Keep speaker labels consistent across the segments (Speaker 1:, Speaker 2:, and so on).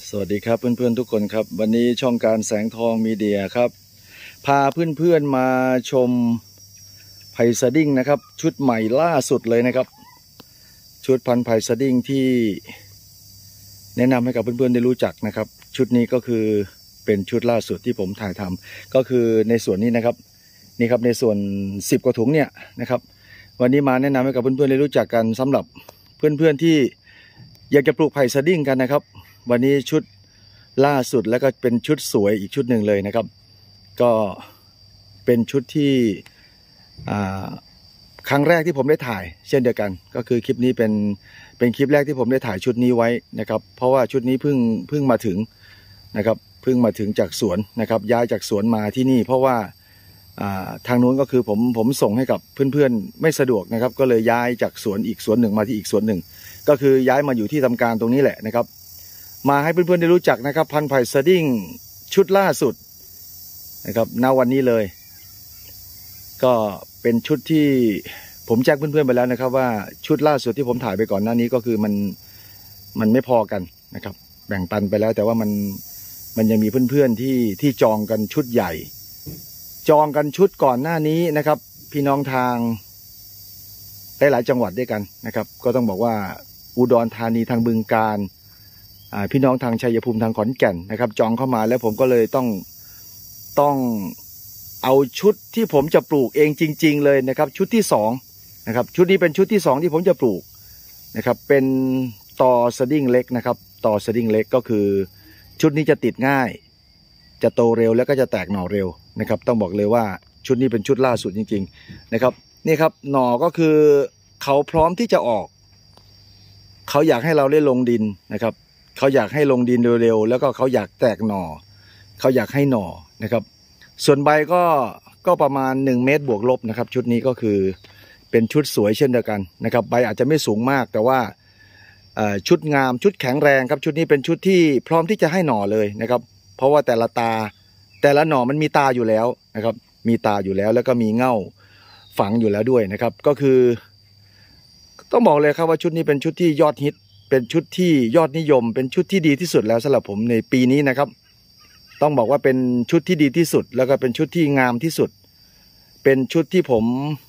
Speaker 1: สวัสดีครับเพื่อนๆทุกคนครับวันนี้ช่องการแสงทองมีเดียครับพาเพื่อนๆมาชมไผ่สดิ้งนะครับชุดใหม่ล่าสุดเลยนะครับชุดพันธุ์ไผ่สดิ้งที่แนะนำให้กับเพื่อนๆได้รู้จักนะครับชุดนี้ก็คือเป็นชุดล่าสุดที่ผมถ่ายทำก็คือในส่วนนี้นะครับนี่ครับในส่วน10 กว่าถุงเนี่ยนะครับวันนี้มาแนะนำให้กับเพื่อนๆได้รู้จักกันสำหรับเพื่อนๆที่อยากจะปลูกไผ่สดิ้งกันนะครับวันนี้ชุดล่าสุดแล้วก็เป็นชุดสวยอีกชุดหนึ่งเลยนะครับก็เป็นชุดที่ครั้งแรกที่ผมได้ถ่ายเช่นเดียวกันก็คือคลิปนี้เป็นคลิปแรกที่ผมได้ถ่ายชุดนี้ไว้นะครับเพราะว่าชุดนี้เพิ่งมาถึงนะครับเพิ่งมาถึงจากสวนนะครับย้ายจากสวนมาที่นี่เพราะว่าทางนู้นก็คือผมส่งให้กับเพื่อนๆไม่สะดวกนะครับก็เลยย้ายจากสวนอีกสวนหนึ่งมาที่อีกสวนหนึ่งก็คือย้ายมาอยู่ที่ทำการตรงนี้แหละนะครับมาให้เพื่อนๆได้รู้จักนะครับพันธุ์ไผ่สดิ้งชุดล่าสุดนะครับณวันนี้เลยก็เป็นชุดที่ผมแจ้งเพื่อนๆไปแล้วนะครับว่าชุดล่าสุดที่ผมถ่ายไปก่อนหน้านี้ก็คือมันไม่พอกันนะครับแบ่งปันไปแล้วแต่ว่ามันยังมีเพื่อนๆที่จองกันชุดใหญ่จองกันชุดก่อนหน้านี้นะครับพี่น้องทางหลายจังหวัดด้วยกันนะครับก็ต้องบอกว่าอุดรธานีทางบึงกาฬพี่น้องทางชัยภูมิทางขอนแก่นนะครับจองเข้ามาแล้วผมก็เลยต้องเอาชุดที่ผมจะปลูกเองจริงๆเลยนะครับชุดที่2นะครับชุดนี้เป็นชุดที่2ที่ผมจะปลูกนะครับเป็นตอสดิ้งเล็กนะครับตอสดิ้งเล็กก็คือชุดนี้จะติดง่ายจะโตเร็วแล้วก็จะแตกหน่อเร็วนะครับต้องบอกเลยว่าชุดนี้เป็นชุดล่าสุดจริงๆนะครับนี่ครับหน่อก็คือเขาพร้อมที่จะออกเขาอยากให้เราได้ลงดินนะครับเขาอยากให้ลงดินเร็วๆแล้วก็เขาอยากแตกหน่อเขาอยากให้หน่อนะครับส่วนใบก็ประมาณ1 เมตรบวกลบนะครับชุดนี้ก็คือเป็นชุดสวยเช่นเดียวกันนะครับใบอาจจะไม่สูงมากแต่ว่าชุดงามชุดแข็งแรงครับชุดนี้เป็นชุดที่พร้อมที่จะให้หน่อเลยนะครับเพราะว่าแต่ละหน่อมันมีตาอยู่แล้วนะครับมีตาอยู่แล้วแล้วก็มีเง่าฝังอยู่แล้วด้วยนะครับก็คือต้องบอกเลยครับว่าชุดนี้เป็นชุดที่ยอดฮิตเป็นชุดที่ยอดนิยมเป็นชุดที่ดีที่สุดแล้วสำหรับผมในปีนี้นะครับต้องบอกว่าเป็นชุดที่ดีที่สุดแล้วก็เป็นชุดที่งามที่สุดเป็นชุดที่ผม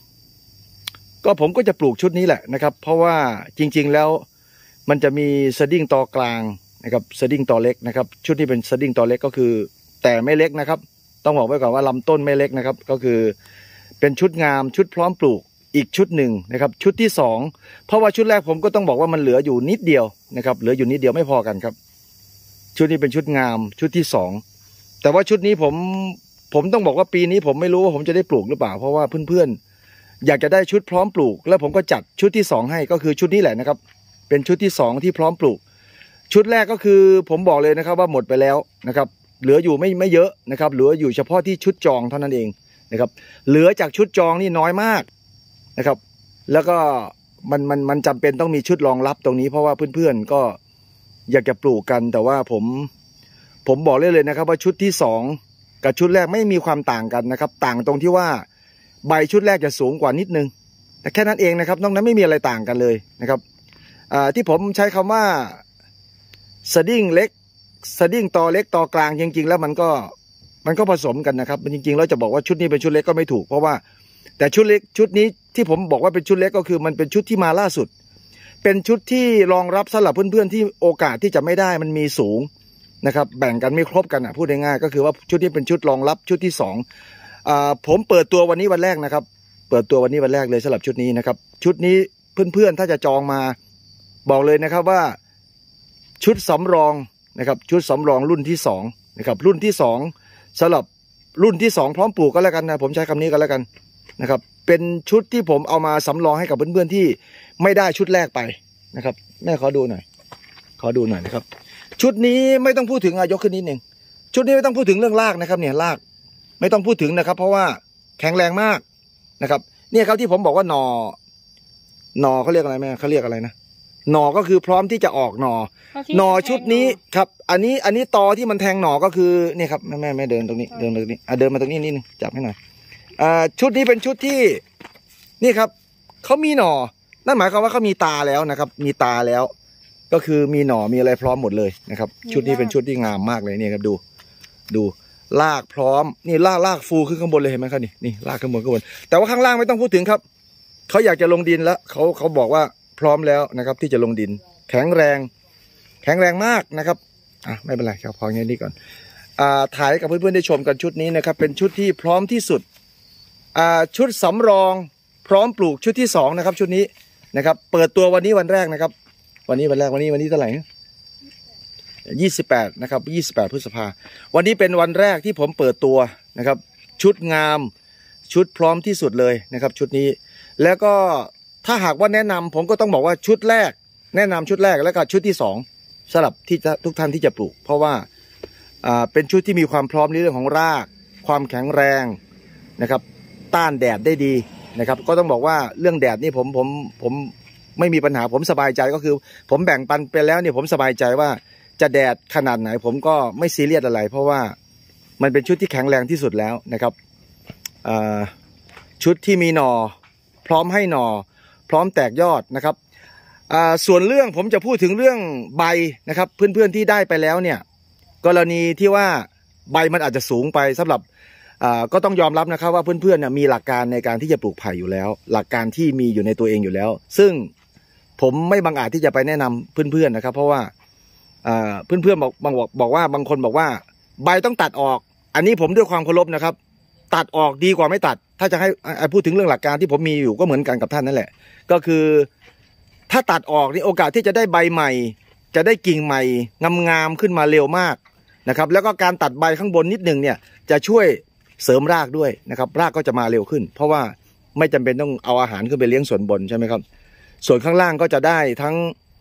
Speaker 1: ก็จะปลูกชุดนี้แหละนะครับเพราะว่าจริงๆแล้วมันจะมีสดิ้งตอกลางนะครับสดิ้งตอเล็กนะครับชุดนี้เป็นสดิ้งตอเล็กก็คือแต่ไม่เล็กนะครับต้องบอกไว้ก่อนว่าลำต้นไม่เล็กนะครับก็คือเป็นชุดงามชุดพร้อมปลูกอีกชุดหนึ่งนะครับชุดที่2เพราะว่าชุดแรกผมก็ต้องบอกว่ามันเหลืออยู่นิดเดียวนะครับเหลืออยู่นิดเดียวไม่พอกันครับชุดนี้เป็นชุดงามชุดที่2แต่ว่าชุดนี้ผมต้องบอกว่าปีนี้ผมไม่รู้ว่าผมจะได้ปลูกหรือเปล่าเพราะว่าเพื่อนๆอยากจะได้ชุดพร้อมปลูกแล้วผมก็จัดชุดที่2ให้ก็คือชุดนี้แหละนะครับเป็นชุดที่2ที่พร้อมปลูกชุดแรกก็คือผมบอกเลยนะครับว่าหมดไปแล้วนะครับเหลืออยู่ไม่เยอะนะครับเหลืออยู่เฉพาะที่ชุดจองเท่านั้นเองนะครับเหลือจากชุดจองนี่น้อยมากนะครับแล้วก็มันจำเป็นต้องมีชุดรองรับตรงนี้เพราะว่าเพื่อนๆก็อยากจะปลูกกันแต่ว่าผมบอกเลยนะครับว่าชุดที่2กับชุดแรกไม่มีความต่างกันนะครับต่างตรงที่ว่าใบชุดแรกจะสูงกว่านิดนึงแต่แค่นั้นเองนะครับนอกนั้นไม่มีอะไรต่างกันเลยนะครับที่ผมใช้คำว่าสดิ้งเล็กสดิ้งตอเล็กตอกลางจริงๆแล้วมันก็ผสมกันนะครับจริงๆแล้วจะบอกว่าชุดนี้เป็นชุดเล็กก็ไม่ถูกเพราะว่าแต่ชุดเล็กชุดนี้ที่ผมบอกว่าเป็นชุดเล็กก็คือมันเป็นชุดที่มาล่าสุดเป็นชุดที่รองรับสำหรับเพื่อนๆที่โอกาสที่จะไม่ได้มันมีสูงนะครับแบ่งกันไม่ครบกันพูดง่ายๆก็คือว่าชุดนี้เป็นชุดรองรับชุดที่2ผมเปิดตัววันนี้วันแรกนะครับเปิดตัววันนี้วันแรกเลยสำหรับชุดนี้นะครับชุดนี้เพื่อนๆถ้าจะจองมาบอกเลยนะครับว่าชุดสำรองนะครับชุดสำรองรุ่นที่2นะครับรุ่นที่2สำหรับรุ่นที่2พร้อมปลูกก็แล้วกันนะผมใช้คำนี้ก็แล้วกันนะครับเป็นชุดที่ผมเอามาสำรองให้กับเพื่อนๆที่ไม่ได้ชุดแรกไปนะครับแม่ขอดูหน่อยนะครับชุดนี้ไม่ต้องพูดถึงยกขึ้นนิดนึงชุดนี้ไม่ต้องพูดถึงเรื่องรากนะครับเนี่ยรากไม่ต้องพูดถึงนะครับเพราะว่าแข็งแรงมากนะครับเนี่ยครับที่ผมบอกว่าหน่อเขาเรียกอะไรแม่เขาเรียกอะไรนะหน่อก็คือพร้อมที่จะออกหน่อชุดนี้ครับอันนี้ตอที่มันแทงหน่อก็คือนี่ครับแม่เดินตรงนี้เดินมาตรงนี้นิดนึงจับให้หน่อยชุดนี้เป็นชุดที่นี่ครับเขามีหน่อนั่นหมายความว่าเขามีตาแล้วนะครับมีตาแล้วก็คือมีหน่อมีอะไรพร้อมหมดเลยนะครับชุดนี้เป็นชุดที่งามมากเลยเนี่ยครับดูรากพร้อมนี่รากฟูขึ้นข้างบนเลยเห็นไหมครับนี่รากข้างบนแต่ว่าข้างล่างไม่ต้องพูดถึงครับเขาอยากจะลงดินแล้วเขาบอกว่าพร้อมแล้วนะครับที่จะลงดินแข็งแรงมากนะครับไม่เป็นไรครับพอแค่นี้ก่อนถ่ายกับเพื่อนๆได้ชมกันชุดนี้นะครับเป็นชุดที่พร้อมที่สุดชุดสำรองพร้อมปลูกชุดที่2นะครับชุดนี้นะครับเปิดตัววันนี้วันแรกนะครับวันนี้เท่าไหร่28นะครับ28 พฤษภาวันนี้เป็นวันแรกที่ผมเปิดตัวนะครับชุดงามชุดพร้อมที่สุดเลยนะครับชุดนี้แล้วก็ถ้าหากว่าแนะนำผมก็ต้องบอกว่าชุดแรกแนะนำชุดแรกแล้วก็ชุดที่2สำหรับที่ทุกท่านที่จะปลูกเพราะว่าเป็นชุดที่มีความพร้อมในเรื่องของรากความแข็งแรงนะครับต้านแดดได้ดีนะครับก็ต้องบอกว่าเรื่องแดดนี่ผมไม่มีปัญหาผมสบายใจก็คือผมแบ่งปันไปแล้วเนี่ยผมสบายใจว่าจะแดดขนาดไหนผมก็ไม่ซีเรียสอะไรเพราะว่ามันเป็นชุดที่แข็งแรงที่สุดแล้วนะครับชุดที่มีหน่อพร้อมให้หน่อพร้อมแตกยอดนะครับส่วนเรื่องผมจะพูดถึงเรื่องใบนะครับเพื่อนๆที่ได้ไปแล้วเนี่ยกรณีที่ว่าใบมันอาจจะสูงไปสำหรับก็ต้องยอมรับนะครับว่าเพื่อนๆมีหลักการในการที่จะปลูกไผ่อยู่แล้วหลักการที่มีอยู่ในตัวเองอยู่แล้วซึ่งผมไม่บังอาจที่จะไปแนะนำเพื่อนๆนะครับเพราะว่าเพื่อนๆบอกว่าบางคนบอกว่าใบต้องตัดออกอันนี้ผมด้วยความเคารพนะครับตัดออกดีกว่าไม่ตัดถ้าจะให้พูดถึงเรื่องหลักการที่ผมมีอยู่ก็เหมือนกันกับท่านนั่นแหละก็คือถ้าตัดออกนี่โอกาสที่จะได้ใบใหม่จะได้กิ่งใหม่งามๆขึ้นมาเร็วมากนะครับแล้วก็การตัดใบข้างบนนิดนึงเนี่ยจะช่วยเสริมรากด้วยนะครับรากก็จะมาเร็วขึ้นเพราะว่าไม่จำเป็นต้องเอาอาหารขึ้นไปเลี้ยงส่วนบนใช่ไหมครับส่วนข้างล่างก็จะได้ทั้ง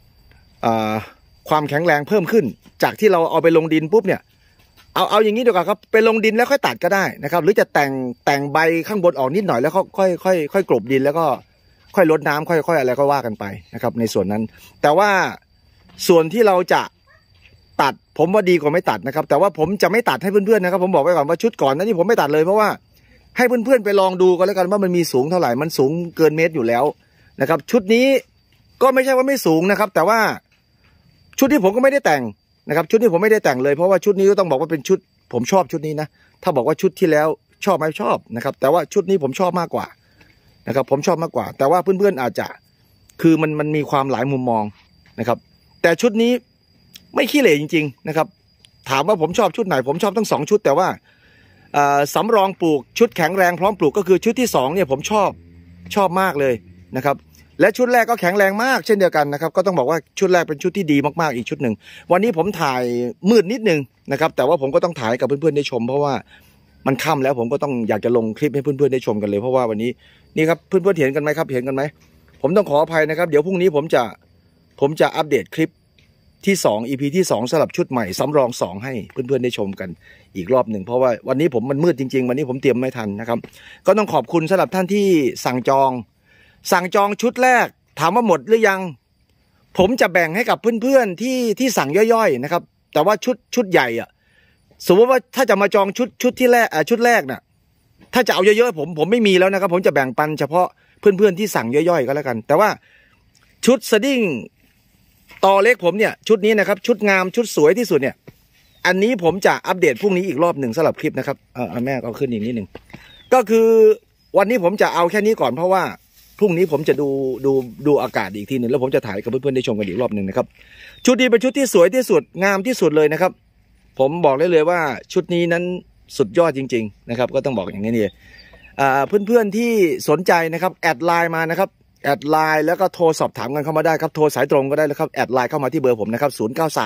Speaker 1: ความแข็งแรงเพิ่มขึ้นจากที่เราเอาไปลงดินปุ๊บเนี่ยเอาอย่างนี้ดีกว่าครับไปลงดินแล้วค่อยตัดก็ได้นะครับหรือจะแต่งใบข้างบนออกนิดหน่อยแล้วค่อยกลบดินแล้วก็ค่อยลดน้ำค่อยอะไรก็ว่ากันไปนะครับในส่วนนั้นแต่ว่าส่วนที่เราจะตัดผมว่าดีกว่าไม่ตัดนะครับแต่ว่าผมจะไม่ตัดให้เพื่อนๆนะครับผมบอกไว้ก่อนว่าชุดก่อนนั้นนี่ผมไม่ตัดเลยเพราะว่าให้เพื่อนๆไปลองดูกันแล้วกันว่ามันมีสูงเท่าไหร่มันสูงเกินเมตรอยู่แล้วนะครับชุดนี้ก็ไม่ใช่ว่าไม่สูงนะครับแต่ว่าชุดที่ผมก็ไม่ได้แต่งนะครับชุดนี้ผมไม่ได้แต่งเลยเพราะว่าชุดนี้ก็ต้องบอกว่าเป็นชุดผมชอบชุดนี้นะถ้าบอกว่าชุดที่แล้วชอบไหมชอบนะครับแต่ว่าชุดนี้ผมชอบมากกว่านะครับผมชอบมากกว่าแต่ว่าเพื่อนๆอาจจะคือมันมีความหลายมุมมองนะครับแต่ชุดนี้ไม่ขี้เหร่จริงๆนะครับถามว่าผมชอบชุดไหนผมชอบทั้ง2ชุดแต่ว่าสำรองปลูกชุดแข็งแรงพร้อมปลูกก็คือชุดที่2เนี่ยผมชอบมากเลยนะครับและชุดแรกก็แข็งแรงมากเช่นเดียวกันนะครับก็ต้องบอกว่าชุดแรกเป็นชุดที่ดีมากๆอีกชุดหนึ่งวันนี้ผมถ่ายมืดนิดนึงนะครับแต่ว่าผมก็ต้องถ่ายกับเพื่อนๆได้ชมเพราะว่ามันค่ำแล้วผมก็ต้องอยากจะลงคลิปให้เพื่อนๆได้ชมกันเลยเพราะว่าวันนี้นี่ครับเพื่อนๆเห็นกันไหมครับเห็นกันไหมผมต้องขออภัยนะครับเดี๋ยวพรุ่งนี้ผมจะอัปเดตคลิปที่2 EP ที่2สำหรับชุดใหม่สำรอง2ให้เพื่อนๆได้ชมกันอีกรอบหนึ่งเพราะว่าวันนี้มันมืดจริงๆวันนี้ผมเตรียมไม่ทันนะครับก็ต้องขอบคุณสำหรับท่านที่สั่งจองชุดแรกถามว่าหมดหรือยังผมจะแบ่งให้กับเพื่อนๆที่สั่งย่อยๆนะครับแต่ว่าชุดใหญ่อ่ะสมมติว่าถ้าจะมาจองชุดที่แรกชุดแรกน่ะถ้าจะเอาเยอะๆผมไม่มีแล้วนะครับผมจะแบ่งปันเฉพาะเพื่อนๆที่สั่งย่อยๆก็แล้วกันแต่ว่าชุดสดิ้งตอเล็กผมเนี่ยชุดนี้นะครับชุดงามชุดสวยที่สุดเนี่ยอันนี้ผมจะอัปเดตพรุ่งนี้อีกรอบหนึ่งสำหรับคลิปนะครับแม่เอาขึ้นอีกนิดหนึ่งก็คือวันนี้ผมจะเอาแค่นี้ก่อนเพราะว่าพรุ่งนี้ผมจะดูอากาศอีกทีหนึ่งแล้วผมจะถ่ายกับเพื่อนๆได้ชมกันอีกรอบหนึ่งนะครับชุดนี้เป็นชุดที่สวยที่สุดงามที่สุดเลยนะครับผมบอกได้เลยว่าชุดนี้นั้นสุดยอดจริงๆนะครับก็ต้องบอกอย่างนี้นี่เพื่อนๆที่สนใจนะครับแอดไลน์มานะครับแอดไลน์แล้วก็โทรสอบถามกันเข้ามาได้ครับโทรสายตรงก็ได้แล้วครับแอดไลน์เข้ามาที่เบอร์ผมนะครับ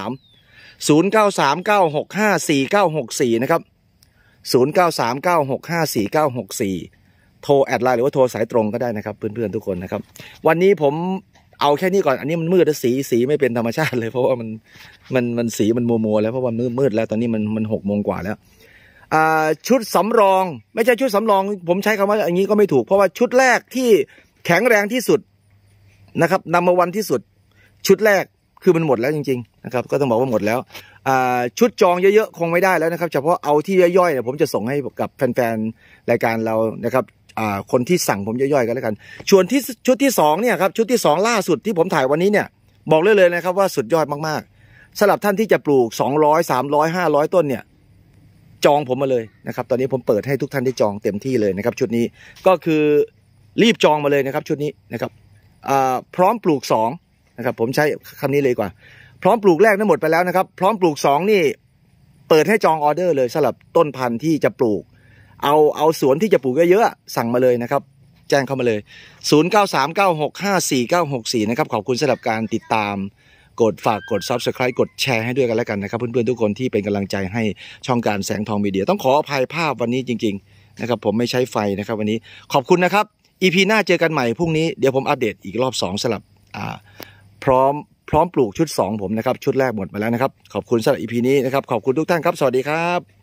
Speaker 1: 0939654964นะครับ0939654964โทรแอดไลน์หรือว่าโทรสายตรงก็ได้นะครับเพื่อนๆทุกคนนะครับวันนี้ผมเอาแค่นี้ก่อนอันนี้มันมืดแล้วสีไม่เป็นธรรมชาติเลยเพราะว่ามันสีมันมัวแล้วเพราะว่ามืดแล้วตอนนี้มัน6 โมงกว่าแล้วชุดสำรองไม่ใช่ชุดสำรองผมใช้คำว่าอย่างนี้ก็ไม่ถูกเพราะว่าชุดแรกที่แข็งแรงที่สุดนะครับนัมเบอร์วันที่สุดชุดแรกคือมันหมดแล้วจริงๆนะครับก็ต้องบอกว่าหมดแล้วชุดจองเยอะๆคงไม่ได้แล้วนะครับเฉพาะเอาที่ย่อยๆเนี่ยผมจะส่งให้กับแฟนๆรายการเรานะครับคนที่สั่งผมย่อยๆกันแล้วกันส่วนที่ชุดที่2เนี่ยครับชุดที่2ล่าสุดที่ผมถ่ายวันนี้เนี่ยบอกเลยนะครับว่าสุดยอดมากๆสำหรับท่านที่จะปลูก200 300 500ต้นเนี่ยจองผมมาเลยนะครับตอนนี้ผมเปิดให้ทุกท่านได้จองเต็มที่เลยนะครับชุดนี้ก็คือรีบจองมาเลยนะครับชุดนี้นะครับพร้อมปลูก2นะครับผมใช้คำนี้เลยกว่าพร้อมปลูกแรกนั้นหมดไปแล้วนะครับพร้อมปลูก2นี่เปิดให้จองออเดอร์เลยสำหรับต้นพันธุ์ที่จะปลูกเอาสวนที่จะปลูกเยอะๆสั่งมาเลยนะครับแจ้งเข้ามาเลย0939654964นะครับขอบคุณสำหรับการติดตามฝากกด Subscribe กดแชร์ให้ด้วยกันแล้วกันนะครับเพื่อนๆทุกคนที่เป็นกำลังใจให้ช่องการแสงทองมีเดียต้องขออภัยภาพวันนี้จริงๆนะครับผมไม่ใช้ไฟนะครับวันนี้ขอบคุณนะครับ EP หน้าเจอกันใหม่พรุ่งนี้เดี๋ยวผมอัปเดตอีกรอบ2สำหรับพร้อมปลูกชุด2ผมนะครับชุดแรกหมดมาแล้วนะครับขอบคุณสำหรับ EP นี้นะครับขอบคุณทุกท่านครับสวัสดีครับ